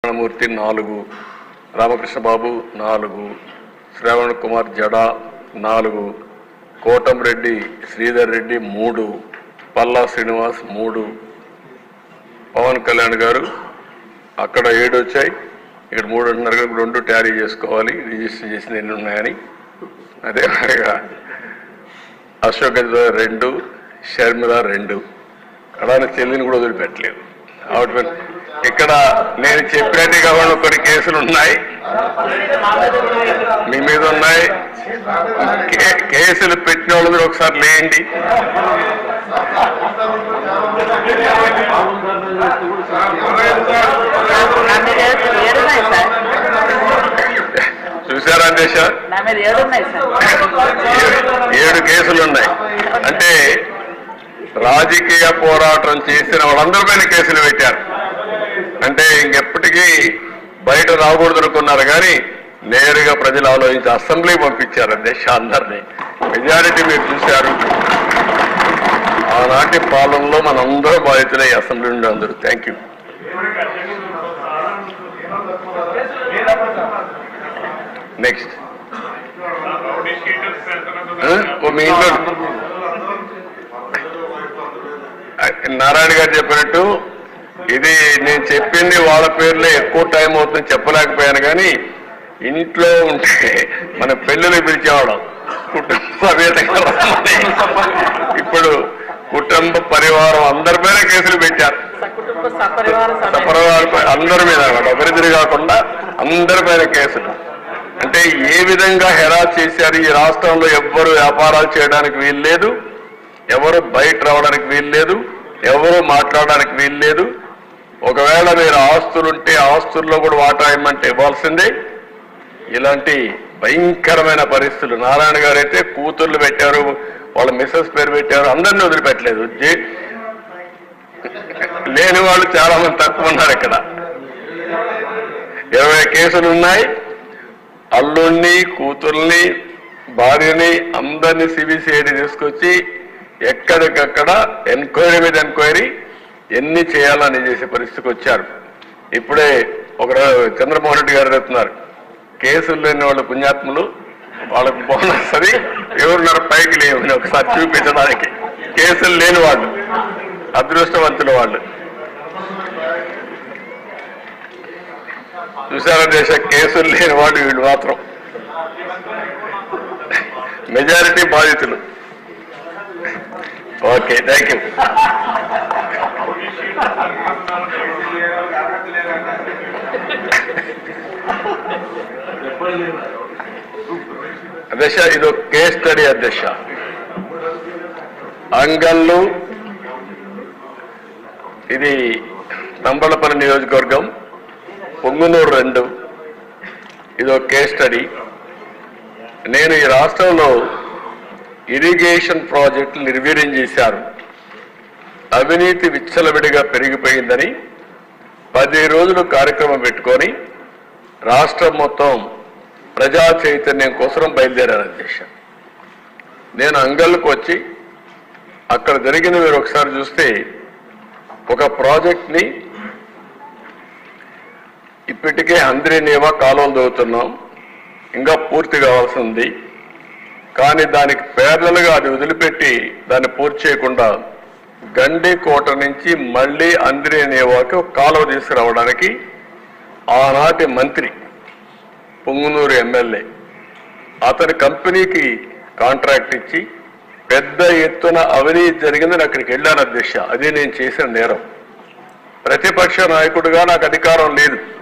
మూర్తి 4, రామకృష్ణ బాబు 4, శ్రావణ్ కుమార్ జడా 4, కోటంరెడ్డి శ్రీధర్ రెడ్డి 3, పల్లా శ్రీనివాస్ 3, పవన్ కళ్యాణ్ గారు అక్కడ 7 వచ్చాయి, ఇక్కడ 3 అంటున్నారు కదా, 2 ట్యారీ చేసుకోవాలి, రిజిస్టర్ చేసిన ఎన్ని ఉన్నాయని. అదే అశోక్ గజరాజ్ 2, షర్మిల 2, అలానే చెల్లిని కూడా వదిలిపెట్టలేదు. ఇక్కడ నేను చెప్పినట్టుగా కొన్ని కేసులు ఉన్నాయి, మీ మీద ఉన్నాయి. కేసులు పెట్టిన వాళ్ళు మీరు ఒకసారి లేండి. చూసారా దేశ 7 కేసులు ఉన్నాయి. అంటే రాజకీయ పోరాటం చేసిన వాళ్ళందరిపైన కేసులు పెట్టారు. అంటే ఇంకెప్పటికీ బయట రాకూడదు అనుకున్నారు, కానీ నేరుగా ప్రజలు ఆలోచించి అసెంబ్లీ పంపించారు దేశ అందరినీ. మెజారిటీ మీరు చూశారు. ఆనాటి పాలనలో మనందరూ బాధితులే అసెంబ్లీ నుండి అందరూ. Thank you. నెక్స్ట్ మీ ఇంట్లో నారాయణ గారు చెప్పినట్టు ఇది నేను చెప్పింది వాళ్ళ పేర్లే, ఎక్కువ టైం అవుతుంది చెప్పలేకపోయాను. కానీ ఇంట్లో ఉంటే మన పెళ్ళిని పిలిచేవాళ్ళం కుటుంబ సమేతంగా. ఇప్పుడు కుటుంబ పరివారం అందరిపైన కేసులు పెట్టారు, అందరి మీద ఒకరిద్దరు కాకుండా అందరిపైన కేసులు. అంటే ఏ విధంగా హెరాస్ చేశారు. ఈ రాష్ట్రంలో ఎవ్వరు వ్యాపారాలు చేయడానికి వీలు లేదు, ఎవరు బయట రావడానికి వీలు లేదు, ఎవరు మాట్లాడడానికి వీలు లేదు. ఒకవేళ మీరు ఆస్తులుంటే ఆస్తుల్లో కూడా వాటా ఇవ్వమంటే ఇవ్వాల్సిందే. ఇలాంటి భయంకరమైన పరిస్థితులు. నారాయణ గారు అయితే కూతుర్లు పెట్టారు, వాళ్ళ మిస్సెస్ పేరు పెట్టారు, అందరినీ వదిలిపెట్టలేదు. లేని వాళ్ళు చాలా మంది తక్కువ ఉన్నారు. ఇక్కడ 20 కేసులు ఉన్నాయి. అల్లుణ్ణి, కూతుర్ని, భార్యని అందరినీ సిబిసిఐడి తీసుకొచ్చి ఎక్కడికక్కడ ఎంక్వైరీ మీద ఎంక్వైరీ ఎన్ని చేయాలని చేసే పరిస్థితికి వచ్చారు. ఇప్పుడే ఒక చంద్రమోహన్ రెడ్డి గారు చెప్తున్నారు, కేసులు లేని వాళ్ళు పుణ్యాత్ములు, వాళ్ళకు బోనస్ అది ఎవరున్నారు పైకి లేవని ఒకసారి చూపించడానికి. కేసులు లేని వాళ్ళు అదృష్టవంతులు వాళ్ళు. చూసారా దేశ కేసులు లేని వాళ్ళు వీళ్ళు మాత్రం మెజారిటీ బాధితులు. Okay, thank you. అధ్యక్ష, ఇది ఒక కేస్ స్టడీ. అధ్యక్ష, అంగళ్ళు, ఇది తంబళపల్లి నియోజకవర్గం, పొంగునూరు 2. ఇది ఒక కేస్ స్టడీ. నేను ఈ రాష్ట్రంలో ఇరిగేషన్ ప్రాజెక్టులు నిర్వీర్యం చేశారు, అవినీతి విచ్చలవిడిగా పెరిగిపోయిందని 10 రోజులు కార్యక్రమం పెట్టుకొని రాష్ట్రం మొత్తం ప్రజా చైతన్యం కోసం బయలుదేరారు. అధ్యక్ష, నేను అంగళ్ళకు వచ్చి అక్కడ జరిగిన మీరు ఒకసారి చూస్తే, ఒక ప్రాజెక్ట్ని ఇప్పటికే హంద్రీనేవా కాలువలు దవ్వుతున్నాం, ఇంకా పూర్తి కావాల్సి ఉంది. కానీ దానికి పేర్లలుగా అది వదిలిపెట్టి దాన్ని పూర్తి చేయకుండా గండికోట నుంచి మళ్ళీ అంద్రీనేవాకి ఒక కాలువ తీసుకురావడానికి ఆనాటి మంత్రి, పొంగునూరు ఎమ్మెల్యే, అతని కంపెనీకి కాంట్రాక్ట్ ఇచ్చి పెద్ద ఎత్తున అవినీతి జరిగిందని అక్కడికి వెళ్ళాను. అధ్యక్ష, అది నేను చేసిన నేరం. ప్రతిపక్ష నాయకుడిగా నాకు అధికారం లేదు,